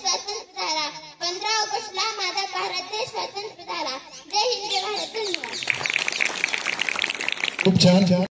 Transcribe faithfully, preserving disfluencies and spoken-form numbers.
स्वातंत्र्य झाला. पंधरा ऑगस्टला माझा भारत देश स्वातंत्र्य झाला. जय हिंद, जय भारत. धन्यवाद. खूप छान.